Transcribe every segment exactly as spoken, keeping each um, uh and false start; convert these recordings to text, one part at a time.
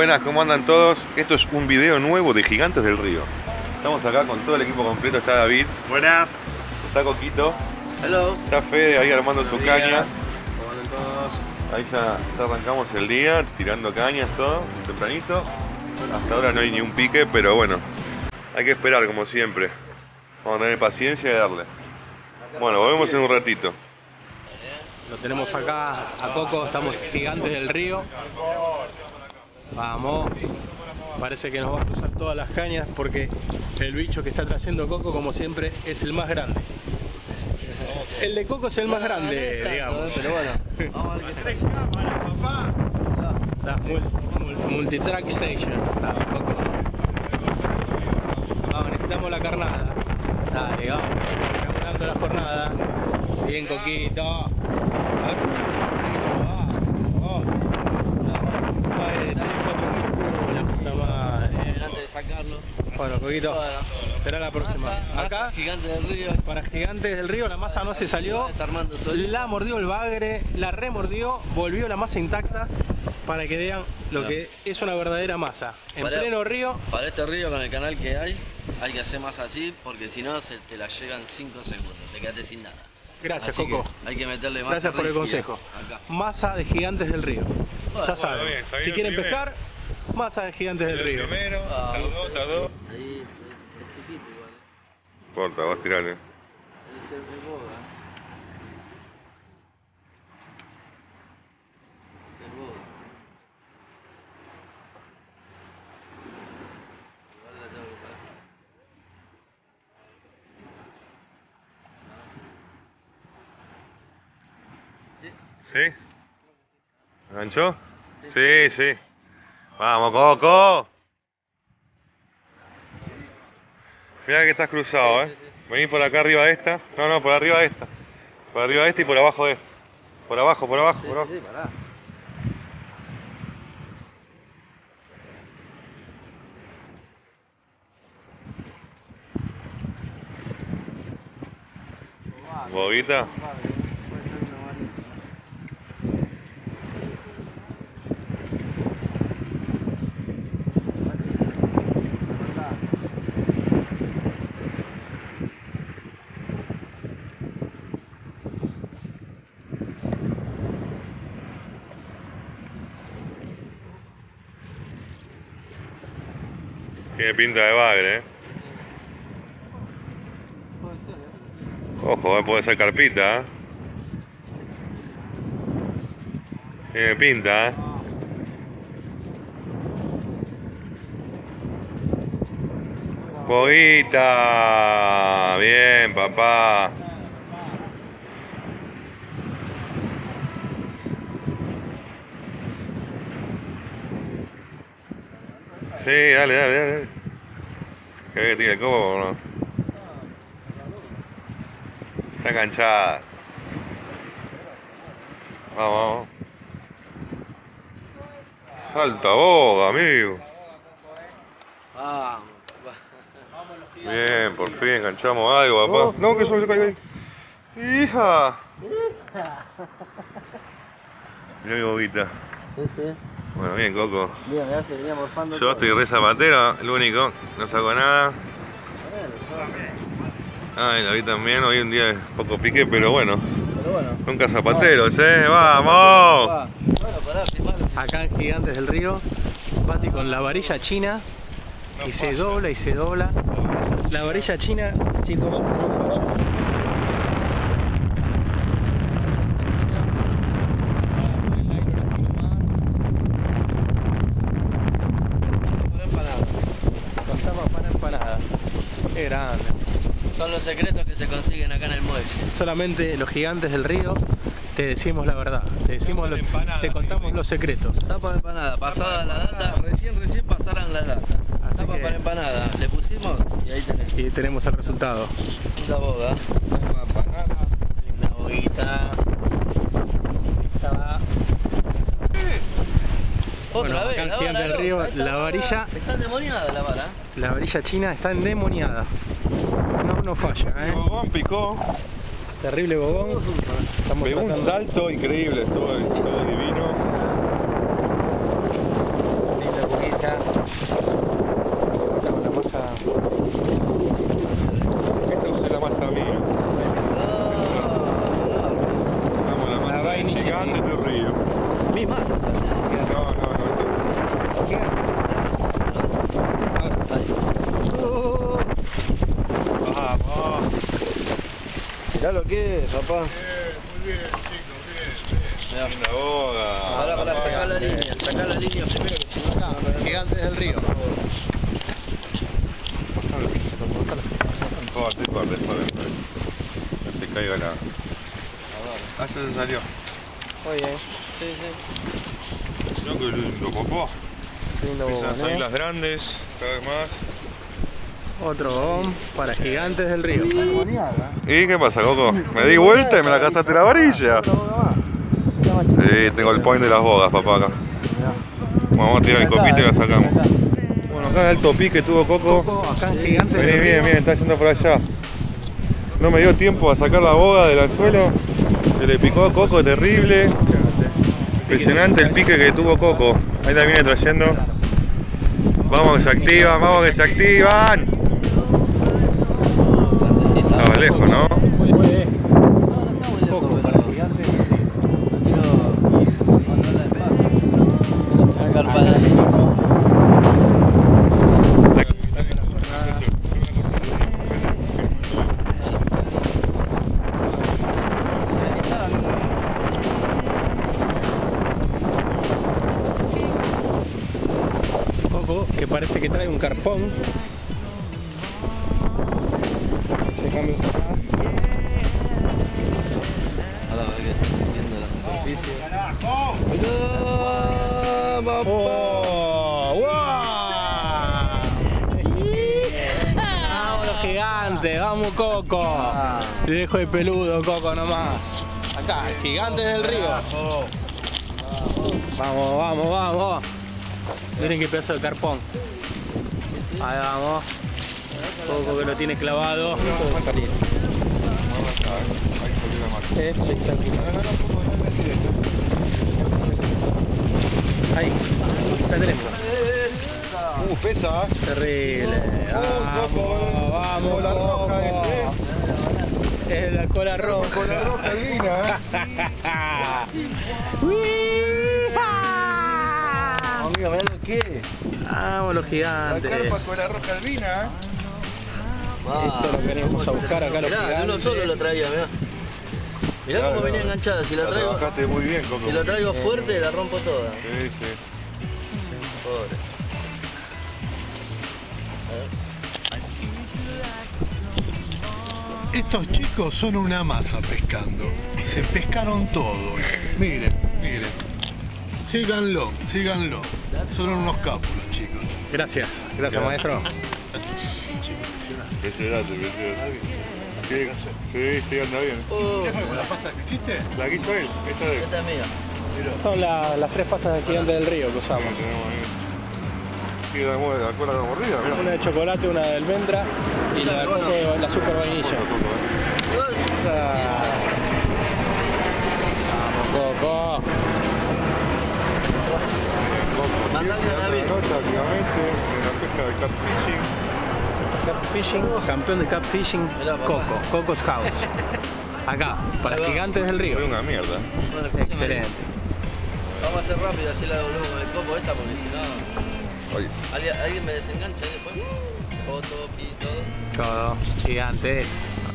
Buenas, ¿cómo andan todos? Esto es un video nuevo de Gigantes del Río. Estamos acá con todo el equipo completo. Está David. Buenas. Está Coquito. Hello. Está Fede ahí armando sus cañas. ¿Cómo andan todos? Ahí ya, ya arrancamos el día, tirando cañas, todo, tempranito. Hasta ahora no hay ni un pique, pero bueno, hay que esperar como siempre. Vamos a tener paciencia y darle. Bueno, volvemos en un ratito. Lo tenemos acá a Coco, estamos Gigantes del Río. Vamos. Parece que nos va a cruzar todas las cañas porque el bicho que está trayendo Coco, como siempre, es el más grande. El de Coco es el más grande, digamos. Pero bueno. La multitrack station. Coco. Vamos, necesitamos la carnada. Dale, vamos. Terminando la jornada. Bien, Coquito. Bueno, Coquito, bueno, será la próxima. Masa, Acá, masa, Gigantes del Río. Para Gigantes del Río, la masa no se salió. La mordió el bagre, la remordió, volvió la masa intacta. Para que vean lo no. que es una verdadera masa. En para, pleno río. Para este río, con el canal que hay, hay que hacer más así, porque si no, se te la llegan cinco segundos. Te quedaste sin nada. Gracias, así Coco. Hay que meterle masa. Gracias por el consejo. Acá. Masa de Gigantes del Río. Bueno, ya saben. Bien, si quieren primero. pescar, masa de Gigantes del Río. Primero, ah, tardó, tardó. Ahí es chiquito igual. ¿eh? Corta, vas a tirarle. Ahí se reboga. Se reboga. Igual la tengo que parar. ¿Sí? ¿Enganchó? Sí, sí. Vamos, Coco. Mirá que estás cruzado, ¿eh? Vení por acá arriba de esta. No, no, por arriba de esta. Por arriba de esta y por abajo de esta. Por abajo, por abajo, por abajo. Sí, sí, pará. Boguita. Tiene pinta de bagre, eh. Ojo, eh, puede ser carpita, eh. Tiene pinta, eh. Boguita. Bien, papá. Sí, dale, dale, dale. ¿Querés que tire el cobo o no? Está enganchada. Vamos, vamos. Salta boga, amigo. Vamos. Bien, por fin enganchamos algo, papá. Oh, no, que eso se cayó ahí. ¡Hija! Mirá mi boguita. Sí, sí. Bueno, bien, Coco. Bien, gracias, venía morfando. Yo estoy re zapatero, el único, no saco nada. Ay, la vi también, hoy un día es poco pique, pero bueno. Pero bueno. Nunca zapateros, eh, vamos. Bueno, pará, filmalo. Acá en Gigantes del Río, Pati con la varilla china. Y se dobla y se dobla. La varilla china, chicos, no falla. Qué grande. Son los secretos que se consiguen acá en el muelle. Solamente los Gigantes del Río te decimos la verdad. Te decimos los, te contamos los secretos. Tapa de empanada, pasada la data, recién recién pasaron las datas. Tapa que... para empanada, le pusimos y ahí tenemos. Y tenemos el resultado. Linda boga. Linda boguita. Estaba... Otra bueno, vez, acá en la Gigantes del Río, está, la varilla... Está endemoniada la vara. La varilla china está endemoniada. No, no falla, ¿eh? El bobón picó. Terrible bobón. Estamos Pegó un tratando... salto increíble, estuvo, estuvo divino. Linda La masa. Esta usé la masa mía. Vamos, la masa de Gigante del Río. Mi masa, o sea. No, no, no. Vamos. Mirá lo que es, papá. Bien, muy bien, chicos, bien, Mirá. bien. Linda boga. Ahora para sacar la línea, sacar la línea primero que si no acá. Gigantes del Río. Corte, corte, corte. No se caiga nada. Ah, se salió. Muy bien. Sí, sí. No, qué lindo, papá. Lindo Empiezan a bobón, salir ¿eh? las grandes, cada vez más. Otro bobón para Gigantes del Río. ¿Y qué pasa, Coco? Me di vuelta y me la cazaste la varilla. Sí, tengo el point de las bogas, papá, acá. Vamos a tirar el copito y la sacamos. Bueno, acá en el alto pique tuvo Coco. Coco, acá en Gigantes Vení, del Río. bien, bien, está yendo por allá. No me dio tiempo a sacar la boga del anzuelo. Se le picó a Coco terrible. Impresionante el pique que tuvo Coco. Ahí la viene trayendo. Vamos que se activan, vamos que se activan. Estaba lejos, ¿no? Coco para Gigantes. Coco, que parece que trae un carpón. Le cambio acá. Ahora a ver que está haciendo la superficie. ¡Mirá, papá! ¡Oh! ¡Wow! ¡Vamos los Gigantes! ¡Vamos, Coco! Te dejo de peludo, Coco, nomás. Acá, Gigantes del Río. Vamos, vamos, vamos. Miren qué pedazo de carpón. Ahí vamos. Coco que lo tiene clavado. Espectacular. Ahí, está derecho. Uh, pesa, ¿eh? Terrible. Vamos, vamos, Cola roja ese. Es la cola roja. Cola roja albina, ¿eh? Amigo, mirá lo que es. Vamos los La gigantes. carpa cola roja albina, ¿eh? Esto lo venimos a buscar acá los Mirá, gigantes. uno solo lo traía, mirá. Mirá Claro, cómo venía claro. enganchada. Si la La traigo, trabajaste muy bien, Coco. si la traigo fuerte, la rompo toda. Sí, sí. Pobre. Estos chicos son una masa pescando. Se pescaron todo. Miren, miren. Síganlo, síganlo. Son unos capos los chicos. Gracias, gracias maestro. Impresionante, impresionante. ¿Qué? Sí, sí, anda bien. Oh, ¿Qué fue con la pasta que hiciste? La quiso él, esta de. esta es mía. Son la- las tres pastas de Gigantes del Río que usamos. Tenemos ahí. Sí, la la cola de mordida, mirá. Una de chocolate, una de almendra y la de coco, la super vainilla. Ah. Vamos, Coco. Mandale a David. Prácticamente en la pesca de catfishing. Catfishing, campeón de catfishing, Mirá, papá. Coco, Coco's House. Acá, para Ahí va. Gigantes del Río. Fue una mierda. Bueno, escúchame. Excelente. Vamos a hacer rápido, así la devolvemos con el copo esta, porque si no, Oye, alguien, alguien me desengancha y después. Foto y todo. Todo, Gigantes.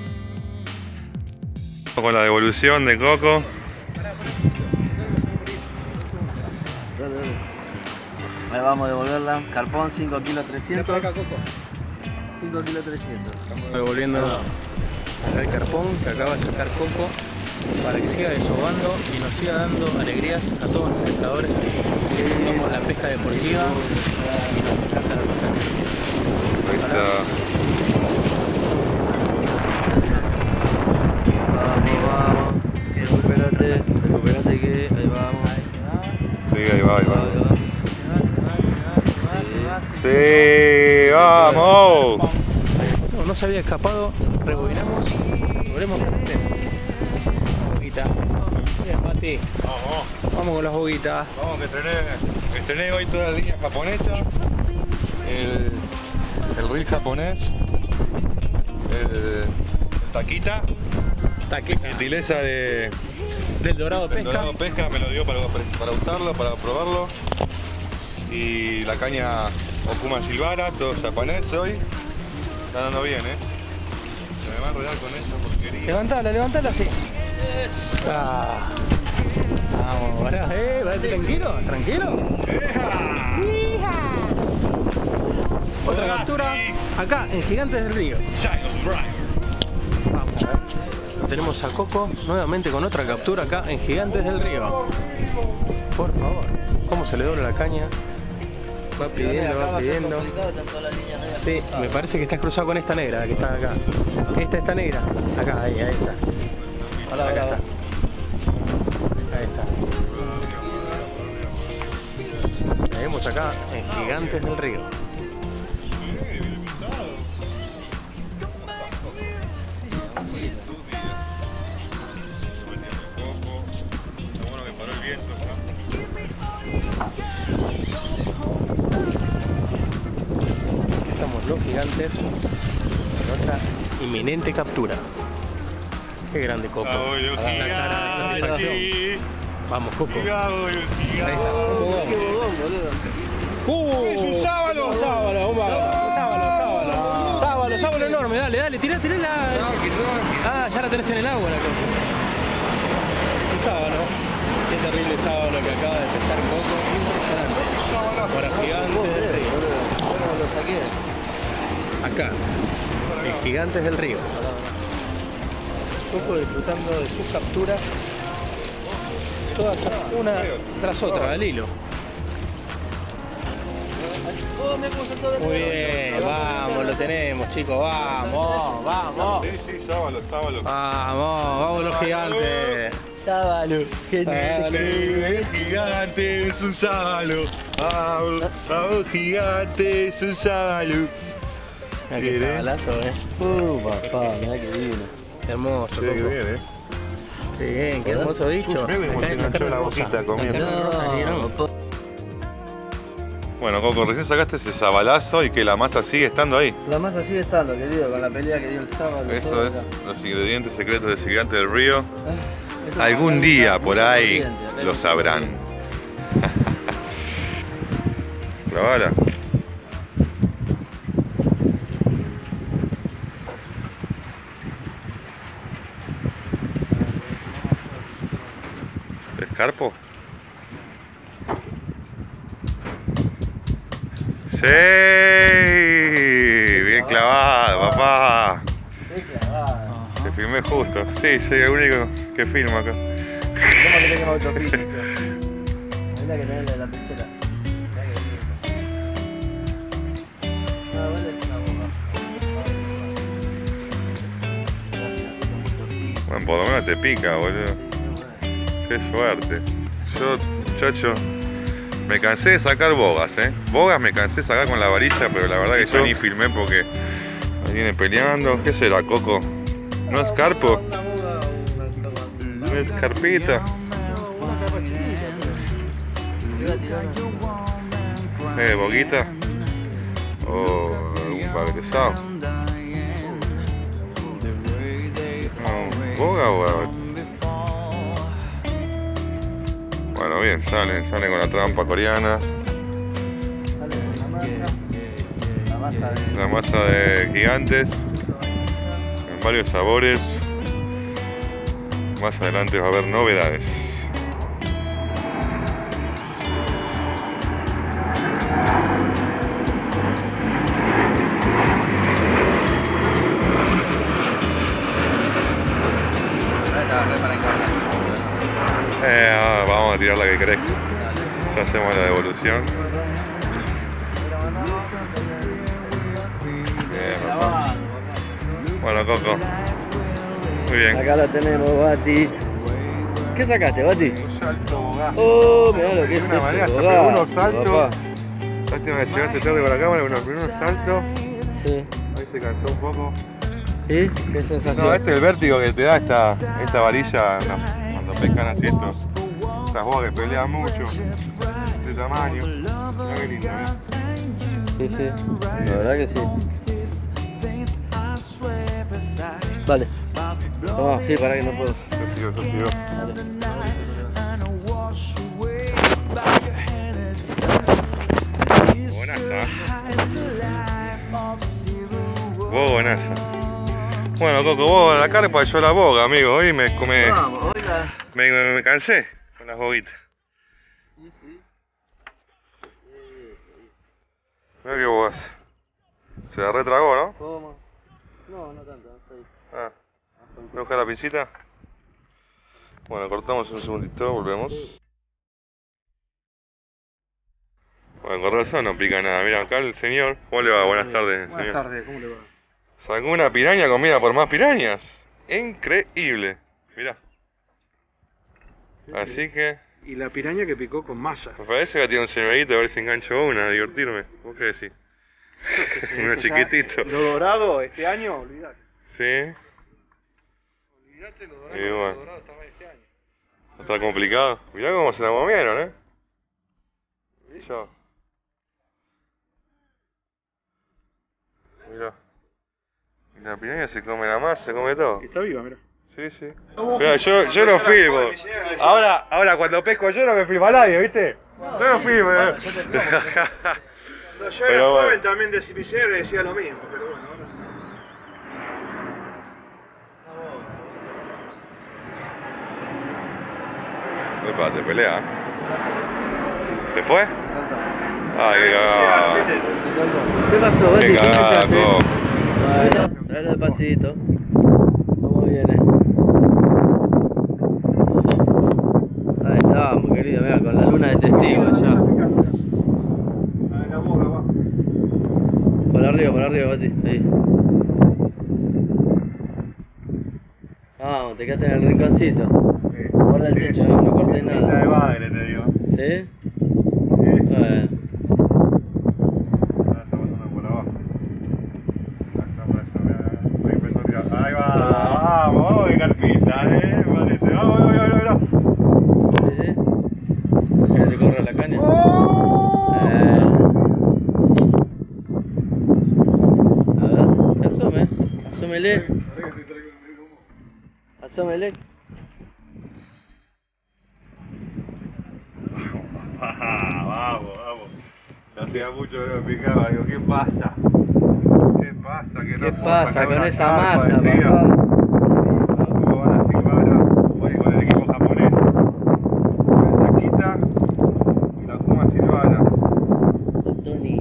con la devolución de Coco. Dale, dale. Ahí vamos a devolverla. Carpón cinco kilos trescientos. cinco kilos trescientos. Devolviendo acá el carpón que acaba de sacar Coco para que siga desobando y nos siga dando alegrías a todos los pescadores que somos la pesca deportiva y nos encanta la pesca. Ahí está. Vamos, vamos. Recuperate, recuperate que ahí vamos. Sí, ahí va, ahí va. Ahí va. Sí, vamos. No, no se había escapado, rebobinamos y volvemos con el tema. Boguita. Bien, Mati. Vamos, Vamos con las boguitas. vamos que estrené, estrené hoy toda la línea japonesa. el, el reel japonés, el, el taquita, Taquita. gentileza de Del Dorado el Pesca. Dorado Pesca, me lo dio para, para usarlo, para probarlo. Y la caña Okuma Silvara, todo japonés hoy. Está dando bien, eh. Se me va a enredar con esa porquería. Levantala, levantala así. Esa. Vamos, pará, eh, pará, tranquilo, tranquilo. ¡Eja! Otra Ahora captura sí. acá en Gigantes del Río. Giants Drive. Vamos a ver. Tenemos a Coco nuevamente con otra captura acá en Gigantes del Río. Por favor, cómo se le dobla la caña. Va pidiendo, va pidiendo. Sí, me parece que estás cruzado con esta negra que está acá. Esta está negra. Acá, ahí, ahí está. Hola, Acá hola. está. Ahí está. Tenemos acá en Gigantes del Río. Estamos los Gigantes en otra inminente captura. Qué grande Coco. Ah, voy, La cara de satisfacción. sí. Vamos, Coco. Siga, voy, siga. Ahí está. ¿Cómo Qué vamos? bobón, boludo. ¡Uh! ¡Es un sábalo! Un sábalo, un sábalo, sábalo, sábalo. Sábalo, sábalo enorme, dale, dale, tirá, tirá la. Tranqui, tranqui. Ah, ya la tenés en el agua la cosa. Un sábalo. Qué terrible sábalo que acaba de pescar Coco. Impresionante. Para Gigantes del Río. Bueno, lo saqué. Acá, en Gigantes del Río. Coco disfrutando de sus capturas. Todas una tras otra, al hilo. Muy bien, vamos, lo tenemos, chicos, vamos, vamos. Sí, sí, sábalo, sábalo. Vamos, vamos los Gigantes. Sábalo. Sábalo. Es gigante, es un sábalo. Vamos, vamos, gigante, es un sábalo. Mira qué sabalazo, eh. Uh, papá, mirá qué divino. Hermoso, Sí, Coco. qué bien, eh. Sí, bien, qué hermoso bicho. Uf, mirá cómo Acá te en enganchó carne la rosa. boquita comiendo. En carne rosa, ¿no? papá. Bueno, Coco, recién sacaste ese sabalazo y que la masa sigue estando ahí. La masa sigue estando, querido, con la pelea que dio el sábado. todo Eso es acá. los ingredientes secretos del Gigante del Río. Ah, eso Algún acá día hay por mucho ahí corriente, acá hay lo mucho sabrán. corriente. Grabala. ¿Escarpo? ¡Sí! Bien clavado, papá. Qué clavada. Te filmé justo. Sí, soy el único que filma acá. ¿Cómo que tengas otro piso? Mirá que tenés la de la pichera. Mirá que lindo. Ah, vale, es una bomba. Bueno, por lo menos te pica, boludo. Qué suerte. Yo, muchacho, me cansé de sacar bogas, eh. Bogas me cansé de sacar con la varilla, pero la verdad que yo ni filmé porque me viene peleando. ¿Qué será, Coco? ¿No es carpo? Una boga o una capa. ¿No es carpita? Una capa chiquita, pero. Iba a tirar una. ¿Eh, boguita? ¿O algún bagresado? No, ¿boga o...? Bueno, bien, salen, salen con la trampa coreana. Dale, la masa. La masa de. La masa de Gigantes, en varios sabores. Más adelante va a haber novedades. Eh, ah, vamos a tirar la que crezca. Ya hacemos la devolución. Bien, papá. Bueno, Coco. Muy bien. Acá lo tenemos, Bati. ¿Qué sacaste, Bati? Un salto bogazo. Oh, mirá lo que es De una eso, manera, hasta bogazo, pegó unos saltos. papá. Lástima que llegaste tarde con la cámara, unos primeros saltos. Sí. Ahí se cansó un poco. ¿Sí? ¿Qué sensación? No, este es el vértigo que te da esta, esta varilla no, cuando pescan así estos. Estas bogas que pelean mucho. De tamaño. Mirá qué lindo, ¿eh? Sí, sí, la verdad que sí. Dale. Toma, sí, para que no puedo. Yo sigo, yo sigo. Buenaza. Vos buenaza. Bueno, Coco, vos a la carpa, yo a la boga, amigo. Hoy me come. Vamos, oiga. Me, me, me cansé con las boguitas. Sí, sí. Mira qué bogas. Se la retragó, ¿no? ¿Cómo? No, no tanto, estoy. Ah. ¿Me busca la pincita? Bueno, cortamos un segundito, volvemos. Bueno, con razón no pica nada. Mira, acá el señor. ¿Cómo le va? Buenas tardes, Buenas señor. tardes, ¿cómo le va? Sacó una piraña comida por más pirañas. Increíble. Mirá. Así que Y la piraña que picó con masa. me parece que tiene un señorito a ver si engancho una, a divertirme. ¿Vos qué decís? Uno chiquitito. Lo dorado este año, olvidate. Sí. Olvidate lo Y bueno. dorado, lo dorado estaba este año. Está complicado. Mirá cómo se la movieron, eh. Chao. Mirá. Y la piraña se come la masa, se come todo. Está viva, mirá. Sí, sí. Mirá, yo, yo lo filmo. Ahora, ahora cuando pesco yo no me filma nadie, ¿viste? Yo lo filmo. eh. Cuando yo Pero era bueno. joven también de Cipicero decía lo mismo, pero bueno, ahora. Epa, te pelea. ¿Se fue? Ay, qué cagada. ¿Qué pasó, Qué Betty? ¿Qué cagada, pensaste? Coco. Bueno, dale despacito. ¿Cómo viene? Ahí estamos, querido, mira, con la luna de testigo ya. Ah, en la boca, va. Por arriba, por arriba, Betty. Ahí. Vamos, te quedaste en el rinconcito. Guarda el techo, no, no cortes de nada. bagre, te digo. ¿Sí? Bueno. Ahora está pasando por abajo. Ahí va, vamos, vamos de carpita, eh. Parece. Vamos, vamos, vamos, vamos. ¿Sí, sí? ¿Quieres que corra la caña? Eh. A ver, que asome. Asómele. Asómele. Ah, vamos, vamos. Hacía mucho que no picaba, digo, ¿qué pasa? ¿Qué pasa? Que no ¿Qué puedo pasa sacar con una esa carpa, masa, decía. papá? ¿Cómo van a silbar hoy con el equipo japonés? La taquita y la Kuma silvana. Tony.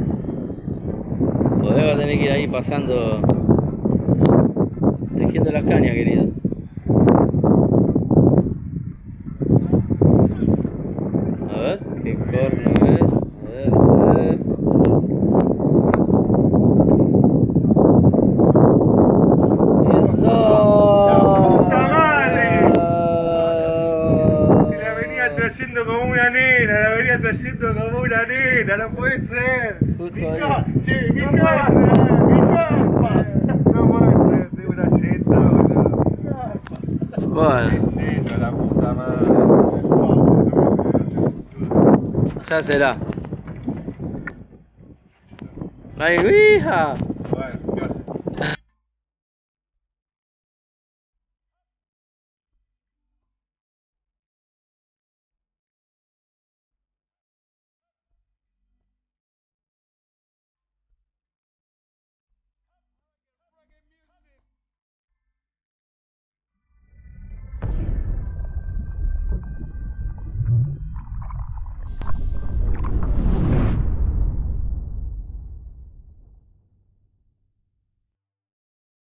Joder, va a tener que ir ahí pasando, tejiendo las cañas, querido. A ver, qué corno es. A ver, a ver. ¡No! ¡La puta madre! Se la venía trayendo como una nena, la venía trayendo como una nena, no puede ser. Justo Mi ahí. ca- che, mi casa, mi capa. No puede ser, tengo una jeta, boludo. Bueno, Jeta, la puta madre. ya será. ¡Ay, hija!